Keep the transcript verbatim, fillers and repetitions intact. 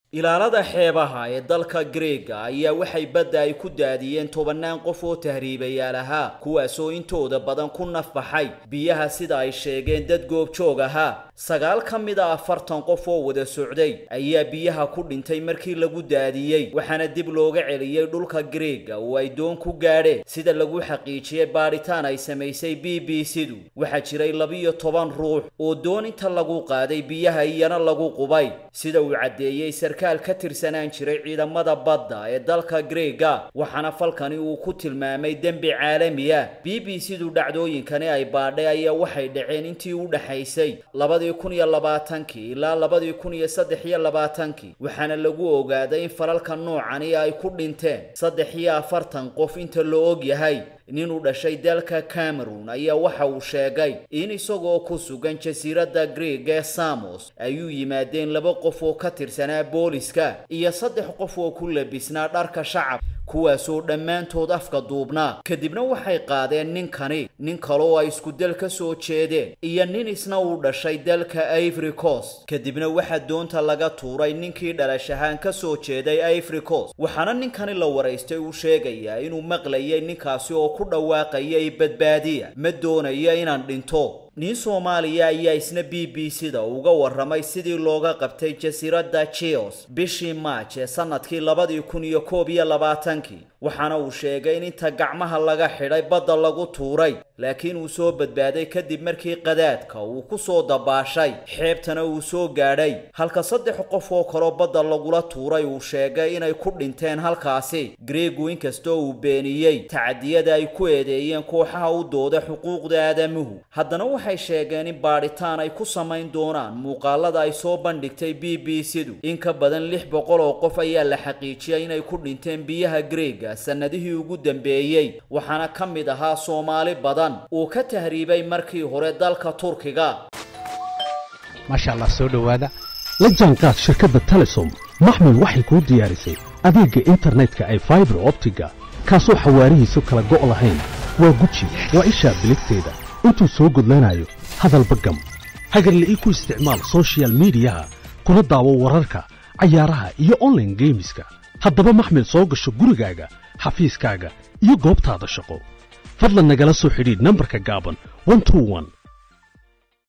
ilaalada xeebaha ee dalka Greega ayaa waxay badda ay ku daadiyeen tobanaan qof oo tahriibayaal ahaa kuwaas oo intooda badan ku nafbaxay biyaha sida ay sheegeen dad goobjoog ahaa sagaal ka mid ah afartan qof oo wada socday ayaa biyaha ku dhintay markii lagu daadiyay waxaana dib looga celiyay dhulka Greega oo ay doon ku gaadheen sida lagu xaqiijiyay baaritaan ay sameysay B B C-du waxa jiray laba iyo toban ruux oo doon inta lagu qaaday biyaha iyana lagu qubay sida uu cadeeyay sarkaal ka tirsanaan jiray ciidamada badda ee dalka Greega waxaana falkani uu ku tilmaamay dambi caalami ah B B C-du dhacdooyinkani ay baadhay ayaa waxay dhaceen intii u dhaxaysay laba kun iyo labaatan ilaa laba kun iyo saddex iyo labaatan waxaana lagu ogaaday in falalka noocani ay ku dhinteen saddex iyo afartan qof inta loo og yahay nin u dhashay dalka Cameroon ayaa waxa uu sheegay in isagoo ku sugan jasiiradda Greega ee Samos ay u yimaadeen laba qof oo ka tirsanaa booliska iyo saddex qof oo ku labisnaa dharka shacab kuwaas oo dhammaantood afka duubnaa kadibna waxay qaadeen ninkani nin kale oo ay isku dal ka soo jeedeen iyo nin isna u dhashay dalka Ivory Coast kadibna waxa doonta laga tuuray ninkii dhalashahaan ka soo jeeday Ivory Coast waxaana ninkani la wareystay uu sheegaya inuu maqlayay ninkaasi oo ku dhawaaqayay badbaadiya ma doonayo inaan dhinto nin Soomaaliya ayaa isna B B C-da uga waramay sidii looga qabtay jasiiradda Chios bishii March ee sanadkii laba kun iyo koob iyo labaatan waxaana uu sheegay in inta gacmaha laga xidhay badda lagu tuuray laakiin uu soo badbaaday kadib markii qadaadka uu ku soo dabaashay xeebtana uu soo gaadhay halka saddex qof oo kale badda lagula tuuray uu sheegay inay ku dhinteen halkaasi Greegu inkastoo uu beeniyay tacadiyada ay ku eedeeyeen kooxaha u dooda xuquuqda aadamuhu haddana waxay sheegeen in baaritaan ay ku samayn doonaan muuqaalada ay soo bandhigtay B B C-du in ka badan lix boqol oo qof ayaa la xaqiijiyay inay ku dhinteen biyaha Greega sanadihii ugu dambeeyay waxaana ka mid ahaa Soomaali badan oo ka tahriibay markii hore dalka Turkiga masha Allah soo dhawaada la jaanqaad shirkadda Telesom maxmil waxay ku diyaarisay adeegga internetka ay fiber optiga kaasoo xawaarihiisu kala go' lahayn waa guji waa isha biligteeda intuu soo gudlanayo hadalba gam hagarla ii ku isticmaal social media kuna daawo wararka cayaaraha iyo online gameska haddaba maxmil soo gasho gurigaaga xafiiskaaga iyo goobtaada shaqo fadlan nagala soo xidhiidh nambarka gaaban one two one